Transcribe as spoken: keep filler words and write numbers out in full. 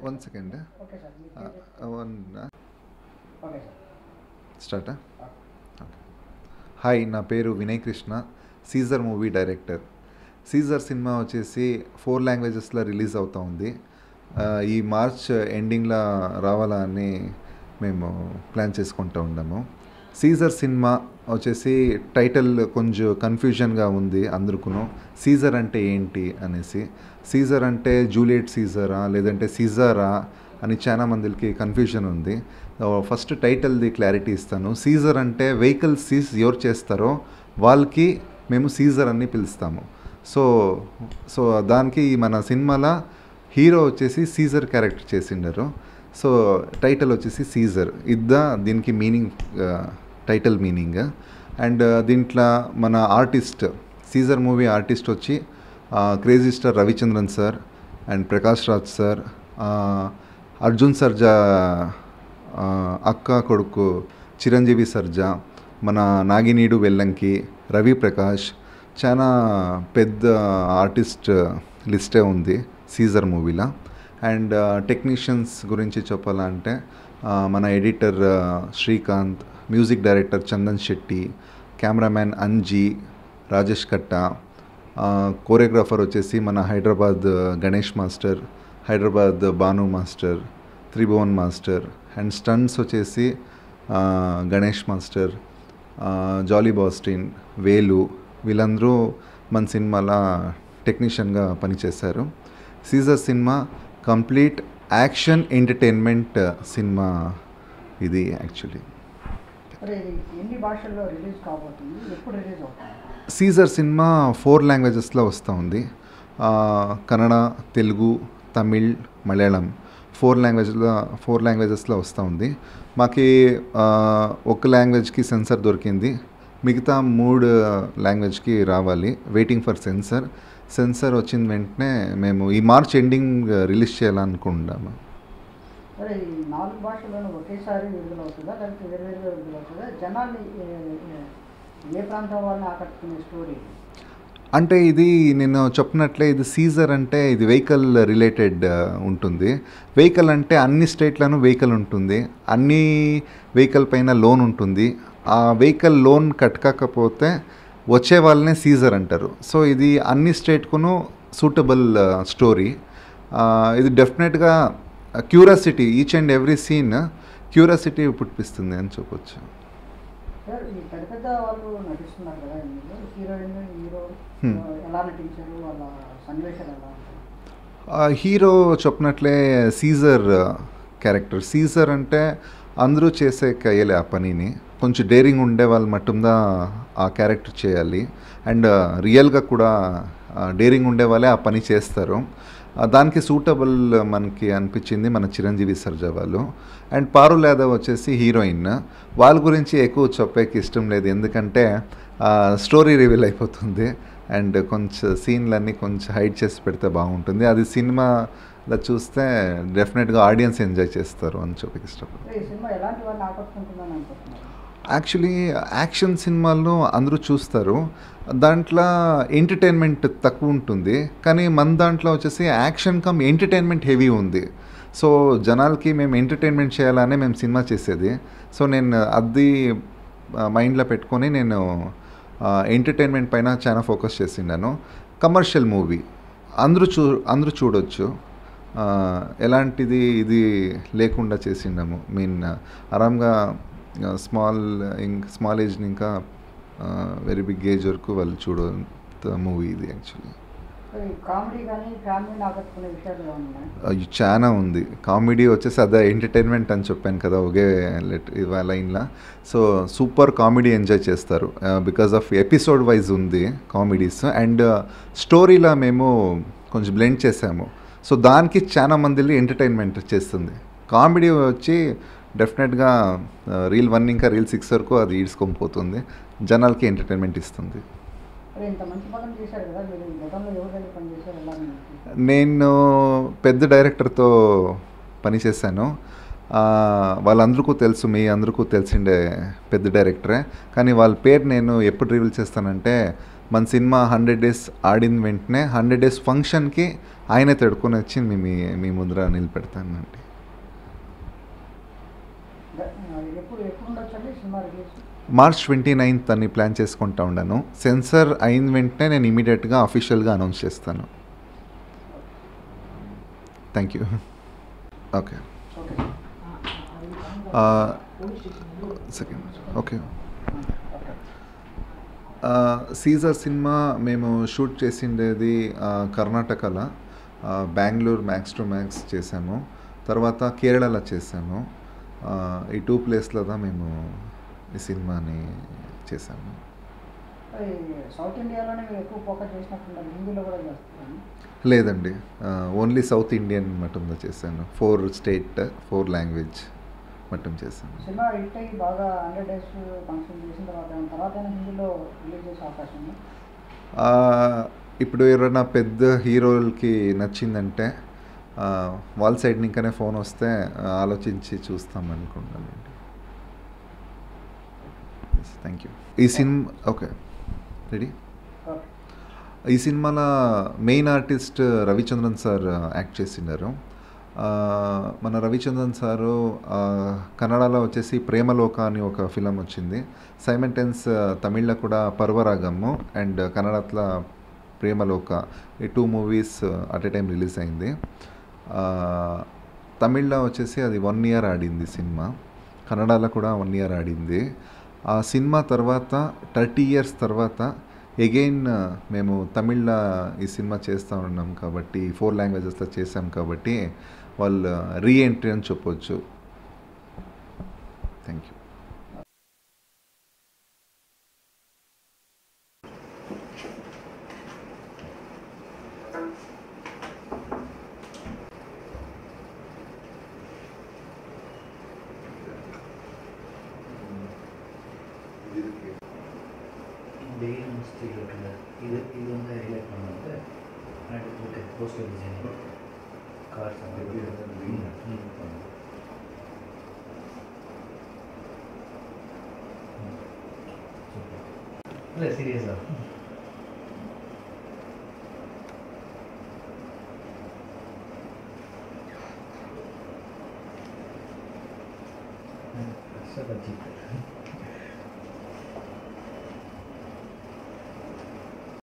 One second. Okay sir. One okay sir. స్టార్టా? Hi, నా పేరు Vinay Krishna, Seizer movie director. Seizer సినిమా వచ్చేసి ఫోర్ లాంగ్వేజెస్లో రిలీజ్ అవుతూ ఉంది. ఈ మార్చ్ ఎండింగ్లో రావాలని మేము ప్లాన్ చేసుకుంటూ ఉన్నాము. సీజర్ సినిమా వచ్చేసి టైటిల్ కొంచెం కన్ఫ్యూజన్గా ఉంది అందరికీ. సీజర్ అంటే ఏంటి అనేసి, సీజర్ అంటే జూలియట్ సీజరా లేదంటే సీజరా అని చాలా మందికి కన్ఫ్యూజన్ ఉంది. ఫస్ట్ టైటిల్ది క్లారిటీ ఇస్తాను. సీజర్ అంటే వెహికల్ సీజ్ ఎవరు చేస్తారో వాళ్ళకి మేము సీజర్ అని పిలుస్తాము. సో సో దానికి మన సినిమాలో హీరో వచ్చేసి సీజర్ క్యారెక్టర్ చేసిండారు. సో టైటిల్ వచ్చేసి సీజర్. ఇద్దా దీనికి మీనింగ్, టైటిల్ మీనింగ్. అండ్ దీంట్లో మన ఆర్టిస్ట్, సీజర్ మూవీ ఆర్టిస్ట్ వచ్చి crazy star Ravichandran sir and Prakash Raj sir, Arjun Sarja అక్క కొడుకు చిరంజీవి సర్జా, మన నాగినీడు వెల్లంకి, రవి ప్రకాష్, చాలా పెద్ద ఆర్టిస్ట్ లిస్టే ఉంది సీజర్ మూవీలో. అండ్ టెక్నీషియన్స్ గురించి చెప్పాలంటే మన editor Srikanth, music director Chandan Shetty, cameraman Anji, Rajesh Katta, choreographer వచ్చేసి మన Hyderabad Ganesh master, Hyderabad Bhanu master, Tribhuvan master. And stunts వచ్చేసి గణేష్ మాస్టర్, జాలీ బాస్టిన్, వేలు, వీళ్ళందరూ మన సినిమాలో టెక్నీషియన్గా పనిచేశారు. Seizer cinema complete action entertainment cinema ఇది. యాక్చువల్లీ ఎన్ని భాషల్లో రిలీజ్ కాబోతుంది, ఎప్పుడు రిలీజ్ అవుతుంది? సీజర్ సినిమా ఫోర్ లాంగ్వేజెస్లో వస్తూ ఉంది. కన్నడ, తెలుగు, తమిళ్, మలయాళం ఫోర్ లాంగ్వేజ్లో ఫోర్ లాంగ్వేజెస్లో వస్తూ ఉంది. మాకి ఒక లాంగ్వేజ్కి సెన్సర్ దొరికింది, మిగతా మూడు లాంగ్వేజ్కి రావాలి. Waiting for sensor. సెన్సర్ వచ్చిన వెంటనే మేము ఈ మార్చ్ ఎండింగ్ రిలీజ్ చేయాలనుకుంటున్నాము. సరే, ఈ నాలుగు భాషల్లోనూ ఒకేసారి విడుదల అవుతుందా లేకపోతే వేరువేరుగా విడుదల అవుతుందా? జనాల్ని ఏ ప్రాంతం వాళ్ళని ఆకట్టుకునే స్టోరీ అంటే ఇది నేను చెప్పినట్లే, ఇది సీజర్ అంటే ఇది వెహికల్ రిలేటెడ్ ఉంటుంది. వెహికల్ అంటే అన్ని స్టేట్లను వెహికల్ ఉంటుంది, అన్ని వెహికల్ పైన లోన్ ఉంటుంది. ఆ వెహికల్ లోన్ కట్టకపోతే వచ్చే వాళ్ళనే సీజర్ అంటారు. సో ఇది అన్ని స్టేట్కును సూటబుల్ స్టోరీ. ఇది డెఫినెట్గా curiosity, each and every scene curiosity పుట్టిస్తుంది అని చెప్పొచ్చు. సార్, ఈ పెద్ద పెద్ద వాళ్ళు నటిస్తున్నారు కదా, హీరోయిన్, హీరో ఎలా నటించారు, వాళ్ళ సన్నివేశాలు ఎలా ఉంటాయి? హీరో చెప్పినట్లే సీజర్ క్యారెక్టర్. సీజర్ అంటే అందరూ చేసే కయ్యలే ఆ పనిని, కొంచెం డేరింగ్ ఉండే వాళ్ళు మట్టుదా ఆ క్యారెక్టర్ చేయాలి. అండ్ రియల్గా కూడా డేరింగ్ ఉండే వాళ్ళే ఆ పని చేస్తారు. దానికి సూటబుల్ మనకి అనిపించింది మన చిరంజీవి సర్జా వాళ్ళు. అండ్ పారుల్ యాదవ్ వచ్చేసి హీరోయిన్. వాళ్ళ గురించి ఎక్కువ చెప్పేకి ఇష్టం లేదు, ఎందుకంటే స్టోరీ రివీల్ అయిపోతుంది. అండ్ కొంచెం సీన్లన్నీ కొంచెం హైడ్ చేసి పెడితే బాగుంటుంది. అది సినిమాలో చూస్తే డెఫినెట్గా ఆడియన్స్ ఎంజాయ్ చేస్తారు అని చెప్పి ఇష్టపడతారు. యాక్చువల్లీ యాక్షన్ సినిమాల్లో అందరూ చూస్తారు, దాంట్లో ఎంటర్టైన్మెంట్ తక్కువ ఉంటుంది. కానీ మన దాంట్లో వచ్చేసి యాక్షన్ కమ్ ఎంటర్టైన్మెంట్ హెవీ ఉంది. సో జనాలకి మేము ఎంటర్టైన్మెంట్ చేయాలనే మేము సినిమా చేసేది. సో నేను అది మైండ్లో పెట్టుకొని నేను ఎంటర్టైన్మెంట్ పైన చాలా ఫోకస్ చేసిండాను. కమర్షియల్ మూవీ అందరూ చూ అందరూ చూడొచ్చు, ఎలాంటిది ఇది లేకుండా చేసిండాము. మీన్ ఆరామ్గా స్మాల్ ఇంక్ స్మాల్ ఏజ్ ఇంకా వెరీ బిగ్ ఏజ్ వరకు వాళ్ళు చూడ మూవీ ఇది. యాక్చువల్లీ చాలా ఉంది కామెడీ వచ్చేసి, అదే ఎంటర్టైన్మెంట్ అని చెప్పాను కదా ఒకే లైన్లో. సో సూపర్ కామెడీ ఎంజాయ్ చేస్తారు బికాజ్ ఆఫ్ ఎపిసోడ్ వైజ్ ఉంది కామెడీస్. అండ్ స్టోరీలో మేము కొంచెం బ్లెండ్ చేసాము. సో దానికి చాలా మందిని ఎంటర్టైన్మెంట్ చేస్తుంది. కామెడీ వచ్చి డెఫినెట్గా రీల్ వన్ ఇంకా రీల్ సిక్స్ వరకు అది ఈడ్చుకొని పోతుంది, జనాలకి ఎంటర్టైన్మెంట్ ఇస్తుంది. నేను పెద్ద డైరెక్టర్తో పనిచేశాను. వాళ్ళందరికీ తెలుసు, మీ అందరికీ తెలిసిండే పెద్ద డైరెక్టరే. కానీ వాళ్ళ పేరు నేను ఎప్పుడు రివీల్ చేస్తానంటే, మన సినిమా హండ్రెడ్ డేస్ ఆడిన వెంటనే హండ్రెడ్ డేస్ ఫంక్షన్కి ఆయనే తడుకొని వచ్చి మీ మీ మీ ముందర నిలబెడతానండి. ఎప్పుడు ఎప్పుడు ఉండొచ్చండి cinema release? March twenty ninth అని ప్లాన్ చేసుకుంటా ఉన్నాను. సెన్సార్ అయిన వెంటనే నేను ఇమీడియట్గా అఫీషియల్గా అనౌన్స్ చేస్తాను. Thank you. Okay second okay. Seizer cinema మేము షూట్ చేసిండేది కర్ణాటకలో బెంగళూరు మ్యాక్స్ టు మ్యాక్స్ చేసాము, తర్వాత కేరళలో చేసాము. ఈ టూ ప్లేస్లో మేము ఈ సినిమాని చేసాము. సౌత్ ఇండియాలోనే ఎక్కువ ఫోకస్ చేసినట్టు హిందీలో కూడా చేస్తాను? లేదండి, ఓన్లీ సౌత్ ఇండియన్ మటంలో చేశాను. ఫోర్ స్టేట్ ఫోర్ లాంగ్వేజ్ మటం చేశాను. సినిమా హిట్ అయ్యి బాగా హండ్రెడ్ డేస్ ఫంక్షన్ చేసిన తర్వాత తర్వాత హిందీలో రిలీజ్ చేసే అవకాశం ఉంది? ఇప్పుడు ఎవరైనా పెద్ద హీరోలకి నచ్చిందంటే వాళ్ళ సైడ్ ఇంకానే ఫోన్ వస్తే ఆలోచించి చూస్తాం అనుకుంటానండి. Thank you. ఈ సినిమా ఓకే రెడీ. ఈ సినిమాలో main artist Ravichandran sir act చేసినారు. మన రవిచంద్రన్ సారు కన్నడలో వచ్చేసి ప్రేమలోక అని ఒక ఫిలం వచ్చింది. సైమెంటెన్స్ తమిళ్లో కూడా పర్వరాగము అండ్ కన్నడలో ప్రేమలోక, ఈ two movies at a time release అయింది. తమిళ్లో వచ్చేసి అది వన్ ఇయర్ ఆడింది సినిమా, కన్నడలో కూడా వన్ ఇయర్ ఆడింది. ఆ సినిమా తర్వాత థర్టీ ఇయర్స్ తర్వాత అగైన్ మేము తమిళ్లో ఈ సినిమా చేస్తూ ఉన్నాం కాబట్టి, ఫోర్ లాంగ్వేజెస్లో చేసాం కాబట్టి వాళ్ళు రీ ఎంట్రీ అని చెప్పొచ్చు. Thank you. இது இது வந்து ஹைலைட் பண்ணுறது ஓகே போஸ்டர் டிசைனிங் கார்ஸ் இல்லை சீரியஸாக சார்